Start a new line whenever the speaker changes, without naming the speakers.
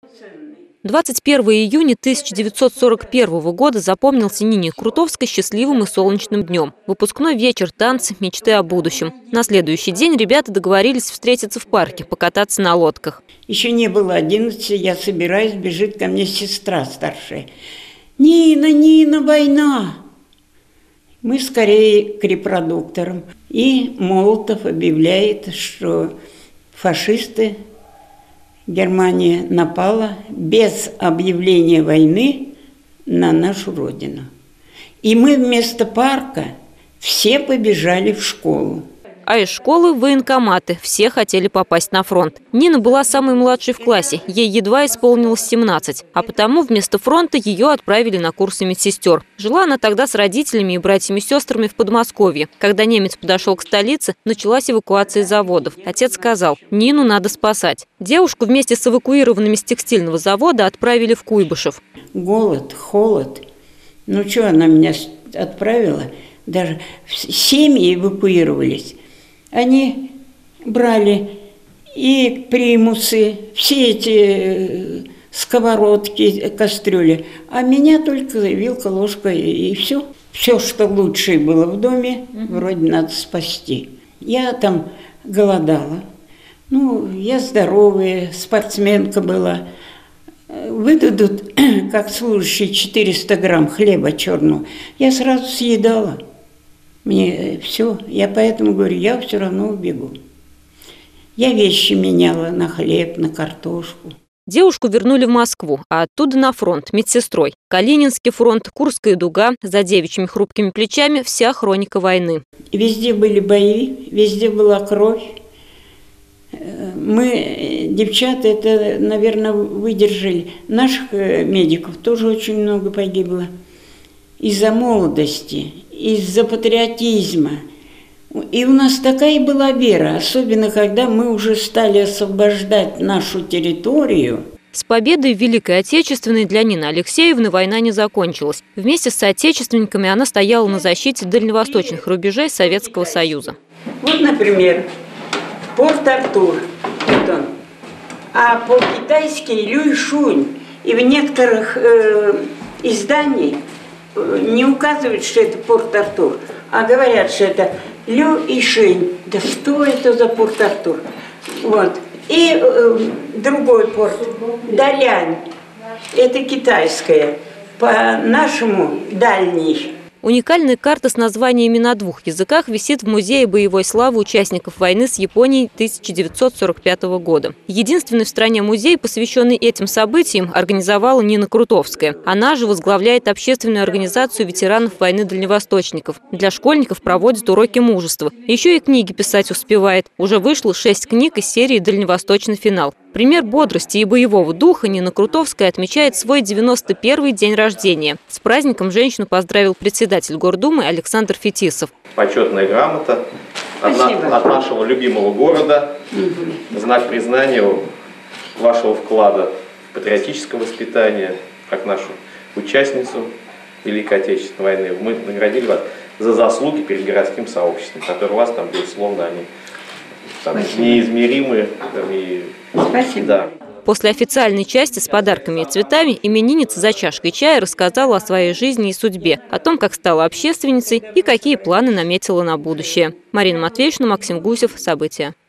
21 июня 1941 года запомнился Нине Крутовской счастливым и солнечным днем. Выпускной вечер, танцы, мечты о будущем. На следующий день ребята договорились встретиться в парке, покататься на лодках.
Еще не было 11, я собираюсь, бежит ко мне сестра старшая. «Нина, Нина, война!» Мы скорее к репродукторам. И Молотов объявляет, что фашисты, Германия напала без объявления войны на нашу родину. И мы вместо парка все побежали в школу.
А из школы в военкоматы. Все хотели попасть на фронт. Нина была самой младшей в классе. Ей едва исполнилось 17. А потому вместо фронта ее отправили на курсы медсестер. Жила она тогда с родителями и братьями-сестрами в Подмосковье. Когда немец подошел к столице, началась эвакуация заводов. Отец сказал: Нину надо спасать. Девушку вместе с эвакуированными с текстильного завода отправили в Куйбышев.
Голод, холод. Ну что, она меня отправила? Даже семьи эвакуировались. Они брали и примусы, все эти сковородки, кастрюли. А меня только вилка, ложка и все. Все, что лучшее было в доме, вроде надо спасти. Я там голодала. Ну, я здоровая, спортсменка была. Выдадут, как служащий, 400 грамм хлеба черного. Я сразу съедала. Мне все, я поэтому говорю, я все равно убегу. Я вещи меняла на хлеб, на картошку.
Девушку вернули в Москву, а оттуда на фронт медсестрой. Калининский фронт, Курская дуга, за девичьими хрупкими плечами вся хроника войны.
Везде были бои, везде была кровь. Мы, девчата, это, наверное, выдержали. Наших медиков тоже очень много погибло. Из-за молодости, из-за патриотизма. И у нас такая была вера, особенно когда мы уже стали освобождать нашу территорию.
С победой в Великой Отечественной для Нины Алексеевны война не закончилась. Вместе с соотечественниками она стояла на защите дальневосточных рубежей Советского Союза.
Вот, например, Порт-Артур, вот он, а по-китайски Люйшунь. И в некоторых изданиях не указывают, что это Порт-Артур, а говорят, что это Люйшунь. Да что это за Порт-Артур? Вот. И другой порт, Далянь, это китайская, по-нашему дальний.
Уникальная карта с названиями на 2 языках висит в Музее боевой славы участников войны с Японией 1945 года. Единственный в стране музей, посвященный этим событиям, организовала Нина Крутовская. Она же возглавляет общественную организацию ветеранов войны дальневосточников. Для школьников проводит уроки мужества. Еще и книги писать успевает. Уже вышло 6 книг из серии «Дальневосточный финал». Пример бодрости и боевого духа Нина Крутовская отмечает свой 91-й день рождения. С праздником женщину поздравил председатель Гордумы Александр Фетисов.
Почетная грамота от нашего любимого города. Знак признания вашего вклада в патриотическое воспитание, как нашу участницу Великой Отечественной войны. Мы наградили вас за заслуги перед городским сообществом, которые у вас там, безусловно, они неизмеримы.
Спасибо.
Да.
После официальной части с подарками и цветами именинница за чашкой чая рассказала о своей жизни и судьбе, о том, как стала общественницей и какие планы наметила на будущее. Марина Матвеевна, Максим Гусев. События.